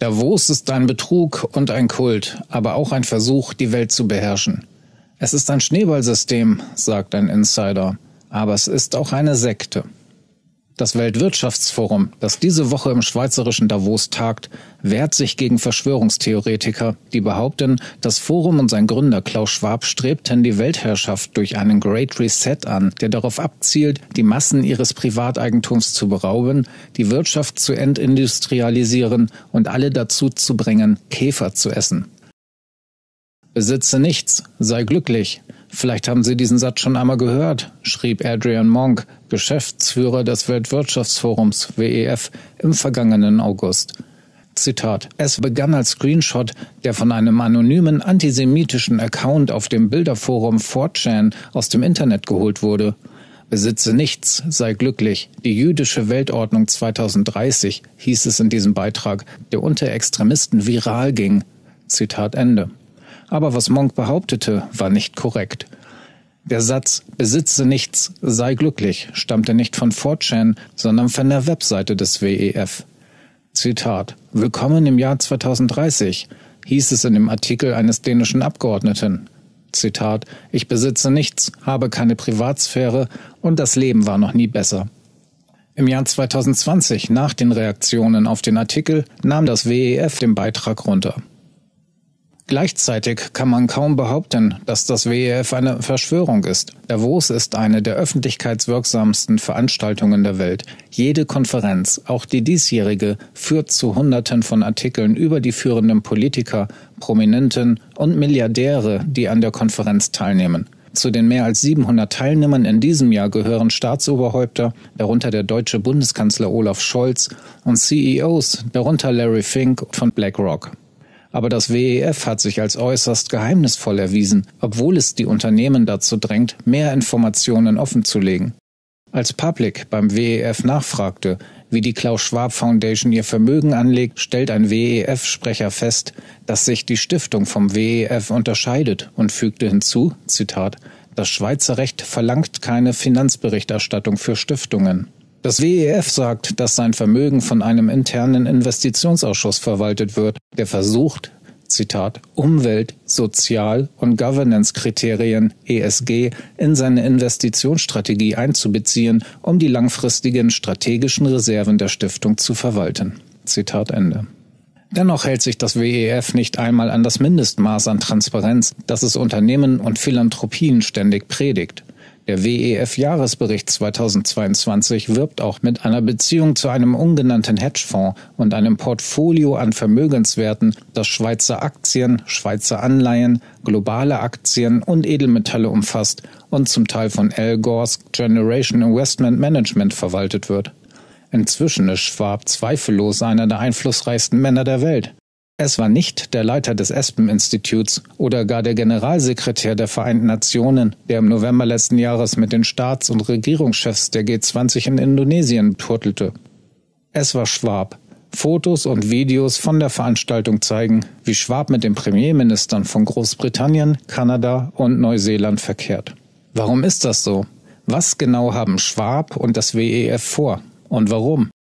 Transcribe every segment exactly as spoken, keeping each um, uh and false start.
Davos ist ein Betrug und ein Kult, aber auch ein Versuch, die Welt zu beherrschen. Es ist ein Schneeballsystem, sagt ein Insider, aber es ist auch eine Sekte. Das Weltwirtschaftsforum, das diese Woche im schweizerischen Davos tagt, wehrt sich gegen Verschwörungstheoretiker, die behaupten, das Forum und sein Gründer Klaus Schwab strebten die Weltherrschaft durch einen Great Reset an, der darauf abzielt, die Massen ihres Privateigentums zu berauben, die Wirtschaft zu entindustrialisieren und alle dazu zu bringen, Käfer zu essen. Besitze nichts, sei glücklich. Vielleicht haben Sie diesen Satz schon einmal gehört, schrieb Adrian Monk, Geschäftsführer des Weltwirtschaftsforums W E F, im vergangenen August. Zitat: Es begann als Screenshot, der von einem anonymen antisemitischen Account auf dem Bilderforum four chan aus dem Internet geholt wurde. Besitze nichts, sei glücklich. Die jüdische Weltordnung zweitausenddreißig, hieß es in diesem Beitrag, der unter Extremisten viral ging. Zitat Ende. Aber was Monk behauptete, war nicht korrekt. Der Satz »Besitze nichts, sei glücklich« stammte nicht von four chan, sondern von der Webseite des W E F. Zitat: »Willkommen im Jahr zweitausenddreißig«, hieß es in dem Artikel eines dänischen Abgeordneten. Zitat: »Ich besitze nichts, habe keine Privatsphäre und das Leben war noch nie besser.« Im Jahr zweitausendzwanzig, nach den Reaktionen auf den Artikel, nahm das W E F den Beitrag runter. Gleichzeitig kann man kaum behaupten, dass das W E F eine Verschwörung ist. Davos ist eine der öffentlichkeitswirksamsten Veranstaltungen der Welt. Jede Konferenz, auch die diesjährige, führt zu Hunderten von Artikeln über die führenden Politiker, Prominenten und Milliardäre, die an der Konferenz teilnehmen. Zu den mehr als siebenhundert Teilnehmern in diesem Jahr gehören Staatsoberhäupter, darunter der deutsche Bundeskanzler Olaf Scholz, und C E Os, darunter Larry Fink von BlackRock. Aber das W E F hat sich als äußerst geheimnisvoll erwiesen, obwohl es die Unternehmen dazu drängt, mehr Informationen offenzulegen. Als Public beim W E F nachfragte, wie die Klaus Schwab Foundation ihr Vermögen anlegt, stellt ein W E F-Sprecher fest, dass sich die Stiftung vom W E F unterscheidet und fügte hinzu, Zitat, »Das Schweizer Recht verlangt keine Finanzberichterstattung für Stiftungen.« Das W E F sagt, dass sein Vermögen von einem internen Investitionsausschuss verwaltet wird, der versucht, Zitat, Umwelt-, Sozial- und Governance-Kriterien E S G in seine Investitionsstrategie einzubeziehen, um die langfristigen strategischen Reserven der Stiftung zu verwalten. Zitat Ende. Dennoch hält sich das W E F nicht einmal an das Mindestmaß an Transparenz, das es Unternehmen und Philanthropien ständig predigt. Der W E F-Jahresbericht zweitausendzweiundzwanzig wirbt auch mit einer Beziehung zu einem ungenannten Hedgefonds und einem Portfolio an Vermögenswerten, das Schweizer Aktien, Schweizer Anleihen, globale Aktien und Edelmetalle umfasst und zum Teil von Al Gores Generation Investment Management verwaltet wird. Inzwischen ist Schwab zweifellos einer der einflussreichsten Männer der Welt. Es war nicht der Leiter des Aspen-Instituts oder gar der Generalsekretär der Vereinten Nationen, der im November letzten Jahres mit den Staats- und Regierungschefs der G zwanzig in Indonesien turtelte. Es war Schwab. Fotos und Videos von der Veranstaltung zeigen, wie Schwab mit den Premierministern von Großbritannien, Kanada und Neuseeland verkehrt. Warum ist das so? Was genau haben Schwab und das W E F vor? Und warum?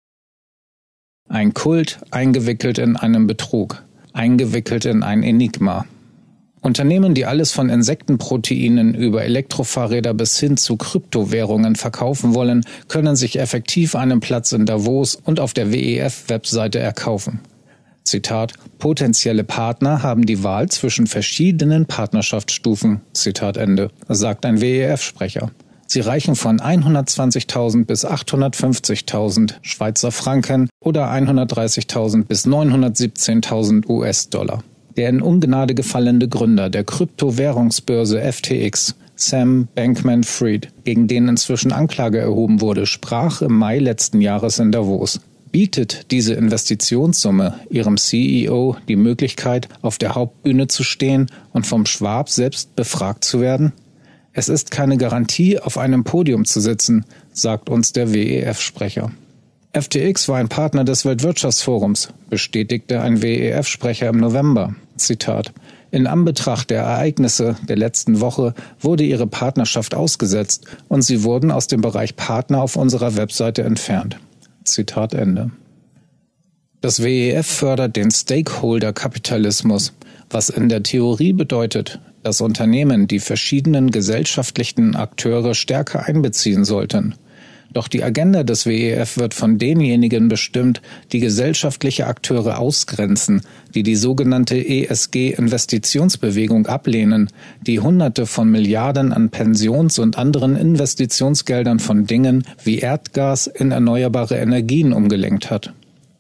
Ein Kult eingewickelt in einen Betrug. Eingewickelt in ein Enigma. Unternehmen, die alles von Insektenproteinen über Elektrofahrräder bis hin zu Kryptowährungen verkaufen wollen, können sich effektiv einen Platz in Davos und auf der W E F-Webseite erkaufen. Zitat: Potenzielle Partner haben die Wahl zwischen verschiedenen Partnerschaftsstufen, Zitat Ende, sagt ein W E F-Sprecher. Sie reichen von hundertzwanzigtausend bis achthundertfünfzigtausend Schweizer Franken oder hundertdreißigtausend bis neunhundertsiebzehntausend U S-Dollar. Der in Ungnade gefallene Gründer der Kryptowährungsbörse F T X, Sam Bankman-Fried, gegen den inzwischen Anklage erhoben wurde, sprach im Mai letzten Jahres in Davos. Bietet diese Investitionssumme ihrem C E O die Möglichkeit, auf der Hauptbühne zu stehen und vom Schwab selbst befragt zu werden? Es ist keine Garantie, auf einem Podium zu sitzen, sagt uns der W E F-Sprecher. F T X war ein Partner des Weltwirtschaftsforums, bestätigte ein W E F-Sprecher im November. Zitat: In Anbetracht der Ereignisse der letzten Woche wurde ihre Partnerschaft ausgesetzt und sie wurden aus dem Bereich Partner auf unserer Webseite entfernt. Zitat Ende. Das W E F fördert den Stakeholder-Kapitalismus, was in der Theorie bedeutet, dass Unternehmen die verschiedenen gesellschaftlichen Akteure stärker einbeziehen sollten. Doch die Agenda des W E F wird von denjenigen bestimmt, die gesellschaftliche Akteure ausgrenzen, die die sogenannte E S G-Investitionsbewegung ablehnen, die Hunderte von Milliarden an Pensions- und anderen Investitionsgeldern von Dingen wie Erdgas in erneuerbare Energien umgelenkt hat.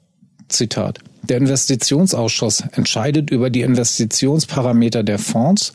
Zitat: Der Investitionsausschuss entscheidet über die Investitionsparameter der Fonds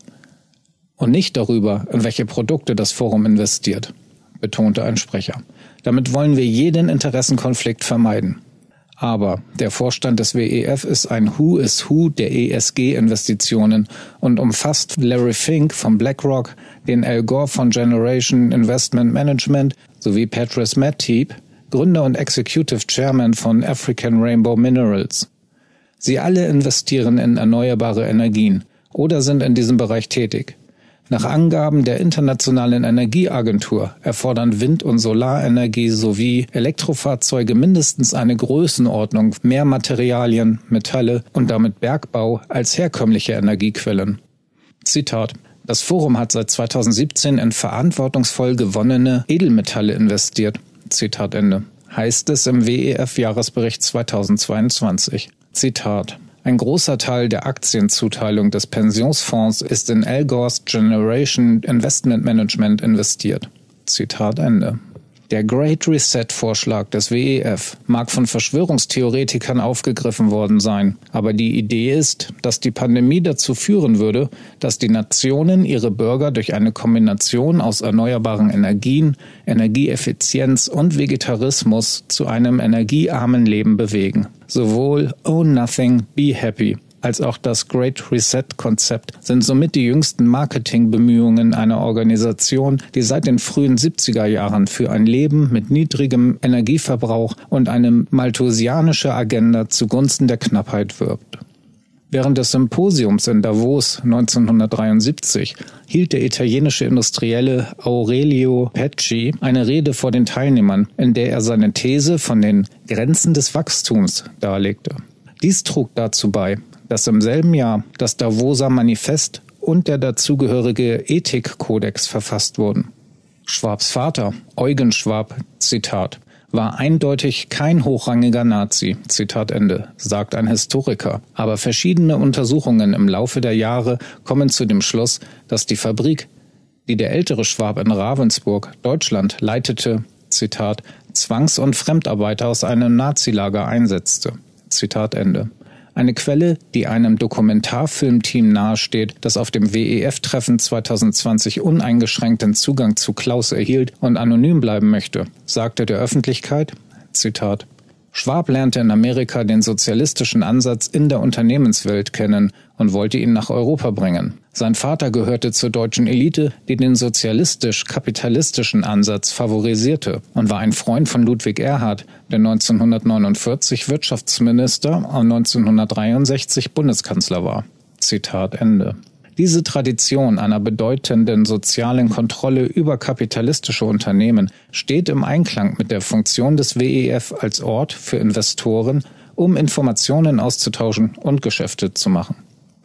und nicht darüber, in welche Produkte das Forum investiert, betonte ein Sprecher. Damit wollen wir jeden Interessenkonflikt vermeiden. Aber der Vorstand des W E F ist ein Who is Who der E S G-Investitionen und umfasst Larry Fink von BlackRock, den Al Gore von Generation Investment Management sowie Patrice Matteep, Gründer und Executive Chairman von African Rainbow Minerals. Sie alle investieren in erneuerbare Energien oder sind in diesem Bereich tätig. Nach Angaben der Internationalen Energieagentur erfordern Wind- und Solarenergie sowie Elektrofahrzeuge mindestens eine Größenordnung mehr Materialien, Metalle und damit Bergbau als herkömmliche Energiequellen. Zitat: Das Forum hat seit zweitausendsiebzehn in verantwortungsvoll gewonnene Edelmetalle investiert. Zitat Ende. Heißt es im W E F-Jahresbericht zweitausendzweiundzwanzig. Zitat: Ein großer Teil der Aktienzuteilung des Pensionsfonds ist in Al Gores Generation Investment Management investiert. Zitat Ende. Der Great Reset-Vorschlag des W E F mag von Verschwörungstheoretikern aufgegriffen worden sein, aber die Idee ist, dass die Pandemie dazu führen würde, dass die Nationen ihre Bürger durch eine Kombination aus erneuerbaren Energien, Energieeffizienz und Vegetarismus zu einem energiearmen Leben bewegen. Sowohl Own Nothing, Be Happy als auch das Great Reset-Konzept sind somit die jüngsten Marketingbemühungen einer Organisation, die seit den frühen siebziger Jahren für ein Leben mit niedrigem Energieverbrauch und eine malthusianische Agenda zugunsten der Knappheit wirbt. Während des Symposiums in Davos neunzehnhundertdreiundsiebzig hielt der italienische Industrielle Aurelio Pecci eine Rede vor den Teilnehmern, in der er seine These von den Grenzen des Wachstums darlegte. Dies trug dazu bei, dass im selben Jahr das Davoser Manifest und der dazugehörige Ethikkodex verfasst wurden. Schwabs Vater, Eugen Schwab, Zitat, war eindeutig kein hochrangiger Nazi, Zitat Ende, sagt ein Historiker. Aber verschiedene Untersuchungen im Laufe der Jahre kommen zu dem Schluss, dass die Fabrik, die der ältere Schwab in Ravensburg, Deutschland, leitete, Zitat, Zwangs- und Fremdarbeiter aus einem Nazilager einsetzte. Zitat Ende. Eine Quelle, die einem Dokumentarfilmteam nahesteht, das auf dem W E F-Treffen zweitausendzwanzig uneingeschränkten Zugang zu Klaus erhielt und anonym bleiben möchte, sagte der Öffentlichkeit, Zitat, Schwab lernte in Amerika den sozialistischen Ansatz in der Unternehmenswelt kennen und wollte ihn nach Europa bringen. Sein Vater gehörte zur deutschen Elite, die den sozialistisch-kapitalistischen Ansatz favorisierte und war ein Freund von Ludwig Erhard, der neunzehnhundertneunundvierzig Wirtschaftsminister und neunzehnhundertdreiundsechzig Bundeskanzler war. Zitat Ende. Diese Tradition einer bedeutenden sozialen Kontrolle über kapitalistische Unternehmen steht im Einklang mit der Funktion des W E F als Ort für Investoren, um Informationen auszutauschen und Geschäfte zu machen.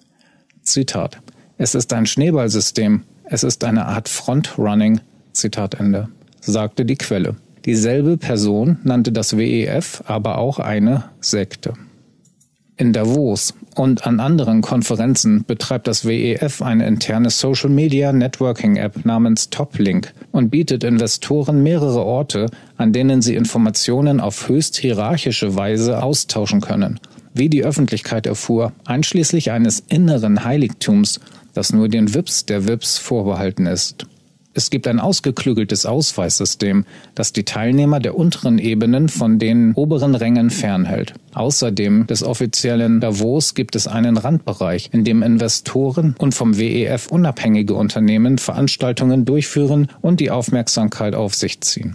Zitat. Es ist ein Schneeballsystem, es ist eine Art Frontrunning, Zitat Ende, sagte die Quelle. Dieselbe Person nannte das W E F aber auch eine Sekte. In Davos und an anderen Konferenzen betreibt das W E F eine interne Social-Media-Networking-App namens Toplink und bietet Investoren mehrere Orte, an denen sie Informationen auf höchst hierarchische Weise austauschen können. Wie die Öffentlichkeit erfuhr, einschließlich eines inneren Heiligtums, das nur den V I Ps der V I Ps vorbehalten ist. Es gibt ein ausgeklügeltes Ausweissystem, das die Teilnehmer der unteren Ebenen von den oberen Rängen fernhält. Außerdem des offiziellen Davos gibt es einen Randbereich, in dem Investoren und vom W E F unabhängige Unternehmen Veranstaltungen durchführen und die Aufmerksamkeit auf sich ziehen.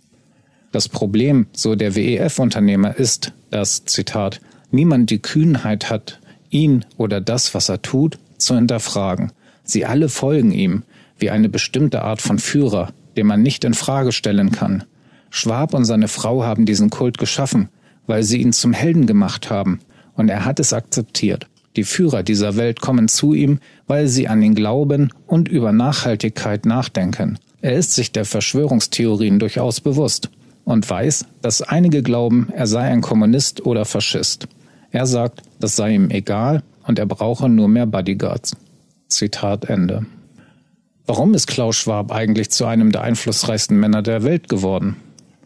Das Problem, so der W E F-Unternehmer, ist, dass, Zitat, niemand die Kühnheit hat, ihn oder das, was er tut, zu hinterfragen. Sie alle folgen ihm, wie eine bestimmte Art von Führer, den man nicht in Frage stellen kann. Schwab und seine Frau haben diesen Kult geschaffen, weil sie ihn zum Helden gemacht haben, und er hat es akzeptiert. Die Führer dieser Welt kommen zu ihm, weil sie an ihn glauben und über Nachhaltigkeit nachdenken. Er ist sich der Verschwörungstheorien durchaus bewusst und weiß, dass einige glauben, er sei ein Kommunist oder Faschist. Er sagt, das sei ihm egal und er brauche nur mehr Bodyguards. Zitat Ende. Warum ist Klaus Schwab eigentlich zu einem der einflussreichsten Männer der Welt geworden?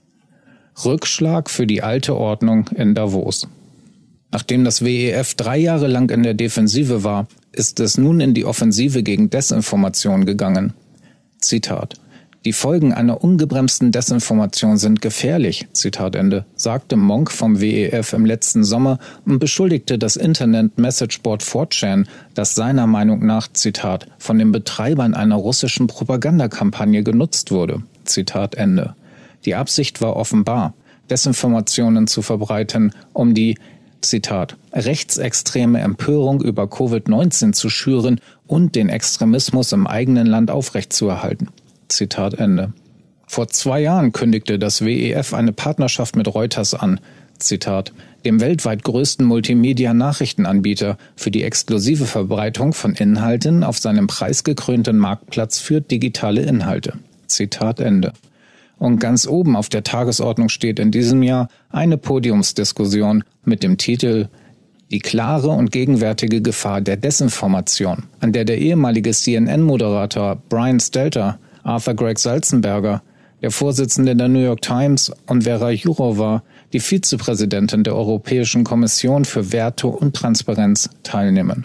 Rückschlag für die alte Ordnung in Davos. Nachdem das W E F drei Jahre lang in der Defensive war, ist es nun in die Offensive gegen Desinformation gegangen. Zitat: Die Folgen einer ungebremsten Desinformation sind gefährlich, Zitat Ende, sagte Monk vom W E F im letzten Sommer und beschuldigte das Internet-Messageboard four chan, das seiner Meinung nach, Zitat, von den Betreibern einer russischen Propagandakampagne genutzt wurde, Zitat Ende. Die Absicht war offenbar, Desinformationen zu verbreiten, um die, Zitat, rechtsextreme Empörung über Covid neunzehn zu schüren und den Extremismus im eigenen Land aufrechtzuerhalten. Zitat Ende. Vor zwei Jahren kündigte das W E F eine Partnerschaft mit Reuters an, Zitat, dem weltweit größten Multimedia-Nachrichtenanbieter, für die exklusive Verbreitung von Inhalten auf seinem preisgekrönten Marktplatz für digitale Inhalte. Zitat Ende. Und ganz oben auf der Tagesordnung steht in diesem Jahr eine Podiumsdiskussion mit dem Titel Die klare und gegenwärtige Gefahr der Desinformation, an der der ehemalige C N N-Moderator Brian Stelter, Arthur Gregg Salzenberger, der Vorsitzende der New York Times und Vera Jourova, die Vizepräsidentin der Europäischen Kommission für Werte und Transparenz, teilnehmen.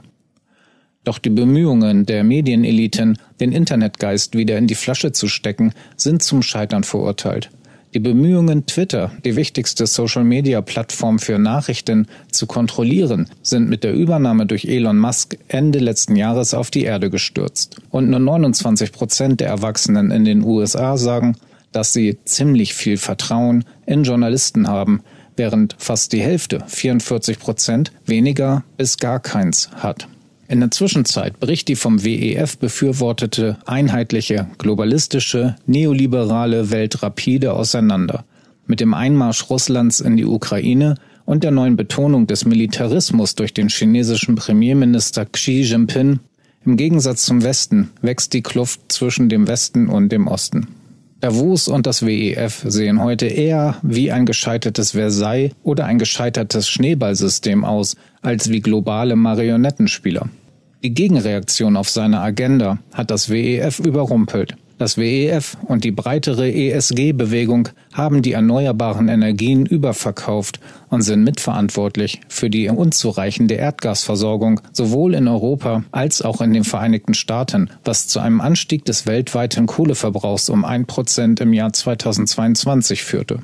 Doch die Bemühungen der Medieneliten, den Internetgeist wieder in die Flasche zu stecken, sind zum Scheitern verurteilt. Die Bemühungen, Twitter, die wichtigste Social-Media-Plattform für Nachrichten, zu kontrollieren, sind mit der Übernahme durch Elon Musk Ende letzten Jahres auf die Erde gestürzt. Und nur neunundzwanzig Prozent der Erwachsenen in den U S A sagen, dass sie ziemlich viel Vertrauen in Journalisten haben, während fast die Hälfte, vierundvierzig Prozent, weniger bis gar keins hat. In der Zwischenzeit bricht die vom W E F befürwortete, einheitliche, globalistische, neoliberale Welt rapide auseinander. Mit dem Einmarsch Russlands in die Ukraine und der neuen Betonung des Militarismus durch den chinesischen Premierminister Xi Jinping, im Gegensatz zum Westen, wächst die Kluft zwischen dem Westen und dem Osten. Davos und das W E F sehen heute eher wie ein gescheitertes Versailles oder ein gescheitertes Schneeballsystem aus, als wie globale Marionettenspieler. Die Gegenreaktion auf seine Agenda hat das W E F überrumpelt. Das W E F und die breitere E S G-Bewegung haben die erneuerbaren Energien überverkauft und sind mitverantwortlich für die unzureichende Erdgasversorgung sowohl in Europa als auch in den Vereinigten Staaten, was zu einem Anstieg des weltweiten Kohleverbrauchs um ein Prozent im Jahr zweitausendzweiundzwanzig führte.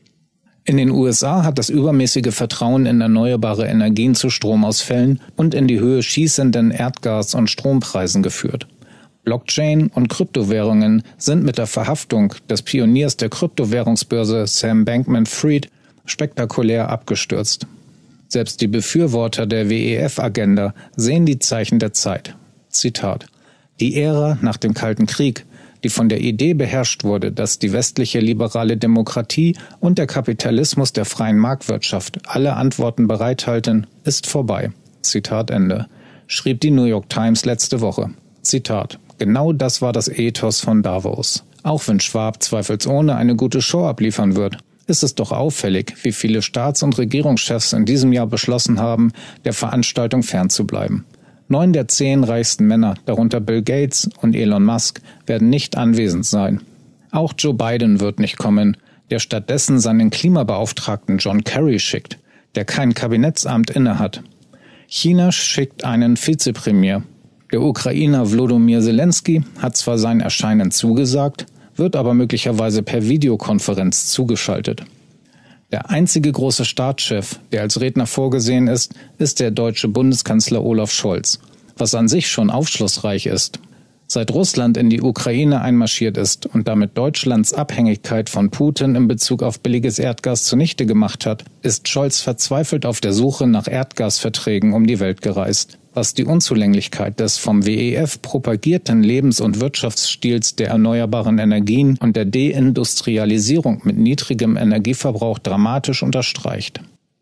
In den U S A hat das übermäßige Vertrauen in erneuerbare Energien zu Stromausfällen und in die Höhe schießenden Erdgas- und Strompreisen geführt. Blockchain und Kryptowährungen sind mit der Verhaftung des Pioniers der Kryptowährungsbörse Sam Bankman-Fried spektakulär abgestürzt. Selbst die Befürworter der W E F-Agenda sehen die Zeichen der Zeit. Zitat: Die Ära nach dem Kalten Krieg, die von der Idee beherrscht wurde, dass die westliche liberale Demokratie und der Kapitalismus der freien Marktwirtschaft alle Antworten bereithalten, ist vorbei. Zitat Ende. Schrieb die New York Times letzte Woche. Zitat: Genau das war das Ethos von Davos. Auch wenn Schwab zweifelsohne eine gute Show abliefern wird, ist es doch auffällig, wie viele Staats- und Regierungschefs in diesem Jahr beschlossen haben, der Veranstaltung fernzubleiben. Neun der zehn reichsten Männer, darunter Bill Gates und Elon Musk, werden nicht anwesend sein. Auch Joe Biden wird nicht kommen, der stattdessen seinen Klimabeauftragten John Kerry schickt, der kein Kabinettsamt innehat. China schickt einen Vizepremier. Der Ukrainer Volodymyr Zelensky hat zwar sein Erscheinen zugesagt, wird aber möglicherweise per Videokonferenz zugeschaltet. Der einzige große Staatschef, der als Redner vorgesehen ist, ist der deutsche Bundeskanzler Olaf Scholz, was an sich schon aufschlussreich ist. Seit Russland in die Ukraine einmarschiert ist und damit Deutschlands Abhängigkeit von Putin in Bezug auf billiges Erdgas zunichte gemacht hat, ist Scholz verzweifelt auf der Suche nach Erdgasverträgen um die Welt gereist. Was die Unzulänglichkeit des vom W E F propagierten Lebens- und Wirtschaftsstils der erneuerbaren Energien und der Deindustrialisierung mit niedrigem Energieverbrauch dramatisch unterstreicht.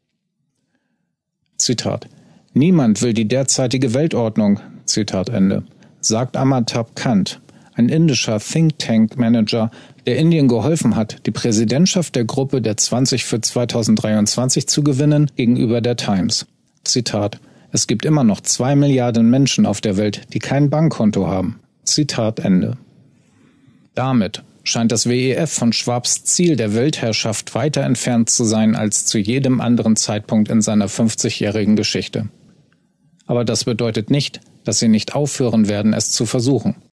Zitat: Niemand will die derzeitige Weltordnung, Zitat Ende, sagt Amitabh Kant, ein indischer Think-Tank-Manager, der Indien geholfen hat, die Präsidentschaft der Gruppe der zwanzig für zweitausenddreiundzwanzig zu gewinnen, gegenüber der Times. Zitat: Es gibt immer noch zwei Milliarden Menschen auf der Welt, die kein Bankkonto haben. Zitat Ende. Damit scheint das W E F von Schwabs Ziel der Weltherrschaft weiter entfernt zu sein als zu jedem anderen Zeitpunkt in seiner fünfzigjährigen Geschichte. Aber das bedeutet nicht, dass sie nicht aufhören werden, es zu versuchen.